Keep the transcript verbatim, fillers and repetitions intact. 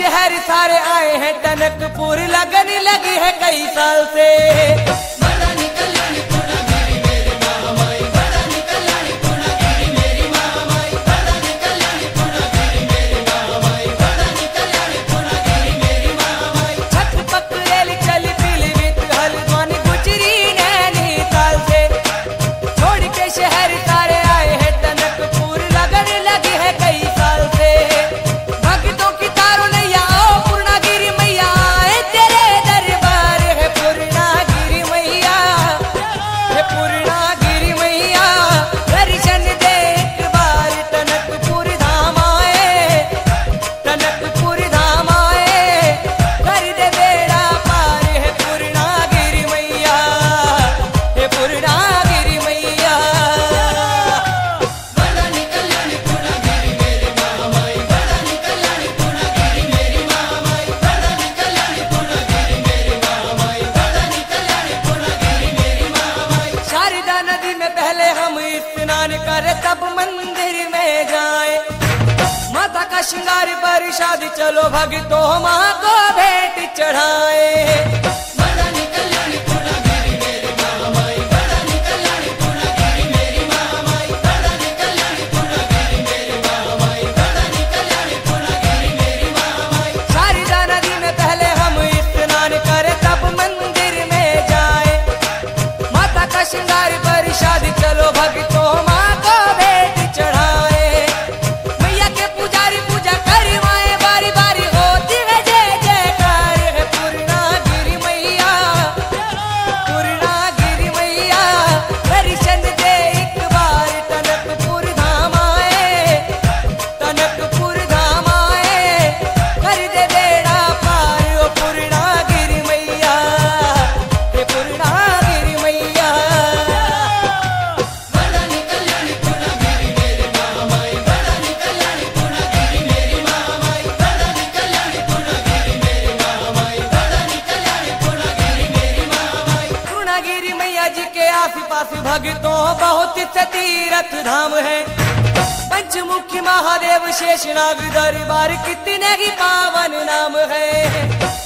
शहर सारे आए हैं टनकपुर, लगन लगी है कई साल से। करे तब मंदिर में जाए, माता का श्रृंगार पर शादी चलो भक्तों माँ को भेंट चढ़ाए। शारदा नदी में पहले हम स्नान करें तब मंदिर में जाए, माता का श्रृंगार पर शादी चलो भक्तों भक्तों बहुत से तीर्थ धाम है, पंचमुखी महादेव शेषनाग दरबार कितने ही पावन नाम है।